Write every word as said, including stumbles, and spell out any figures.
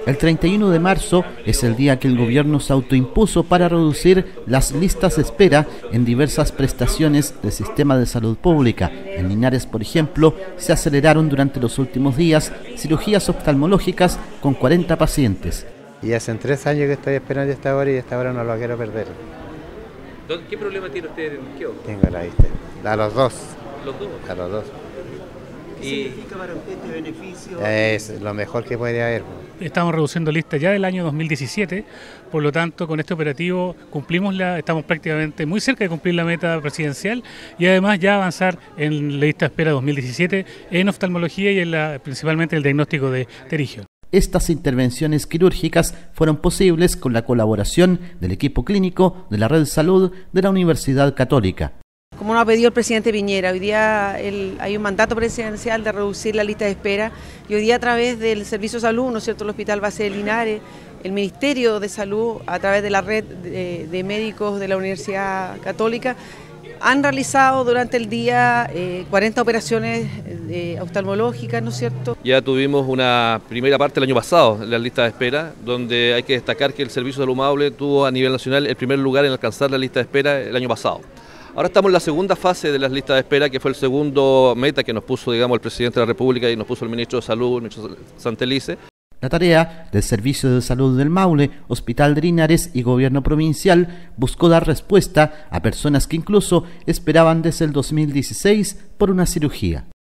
El treinta y uno de marzo es el día que el gobierno se autoimpuso para reducir las listas de espera en diversas prestaciones del sistema de salud pública. En Linares, por ejemplo, se aceleraron durante los últimos días cirugías oftalmológicas con cuarenta pacientes. Y hace tres años que estoy esperando esta hora y esta hora no lo quiero perder. ¿Qué problema tiene usted en qué ojo? Tengo la vista. A los dos. ¿Los dos? A los dos. ¿Qué significa para usted este beneficio? Es lo mejor que puede haber. Estamos reduciendo listas ya del año dos mil diecisiete, por lo tanto con este operativo cumplimos la, estamos prácticamente muy cerca de cumplir la meta presidencial y además ya avanzar en la lista de espera dos mil diecisiete en oftalmología y en la, principalmente el diagnóstico de pterigio. Estas intervenciones quirúrgicas fueron posibles con la colaboración del equipo clínico de la Red Salud de la Universidad Católica. Como nos ha pedido el presidente Piñera, hoy día el, hay un mandato presidencial de reducir la lista de espera y hoy día a través del Servicio de Salud, ¿no es cierto?, el Hospital Base de Linares, el Ministerio de Salud, a través de la red de, de médicos de la Universidad Católica, han realizado durante el día eh, cuarenta operaciones eh, oftalmológicas, ¿no es cierto? Ya tuvimos una primera parte el año pasado en la lista de espera, donde hay que destacar que el Servicio de Salud Maule tuvo a nivel nacional el primer lugar en alcanzar la lista de espera el año pasado. Ahora estamos en la segunda fase de las listas de espera, que fue el segundo meta que nos puso, digamos, el presidente de la República y nos puso el ministro de Salud, el ministro Santelice. La tarea del Servicio de Salud del Maule, Hospital de Linares y Gobierno Provincial buscó dar respuesta a personas que incluso esperaban desde el dos mil dieciséis por una cirugía.